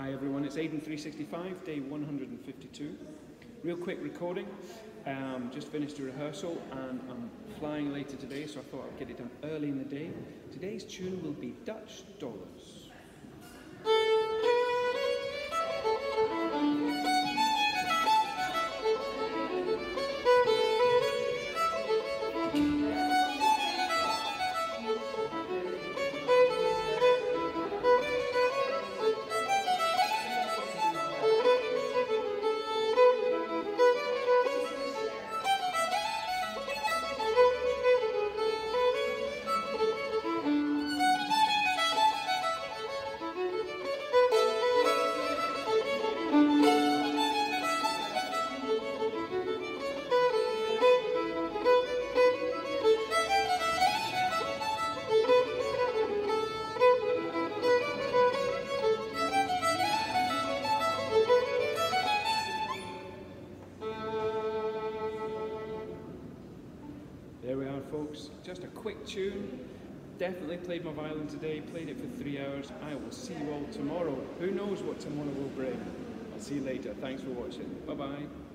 Hi everyone, it's Aiden 365, day 152. Real quick recording, just finished a rehearsal and I'm flying later today, so I thought I'd get it done early in the day. Today's tune will be Dutch Dollars. There we are, folks. Just a quick tune. Definitely played my violin today, played it for 3 hours. I will see you all tomorrow. Who knows what tomorrow will bring? I'll see you later. Thanks for watching. Bye-bye.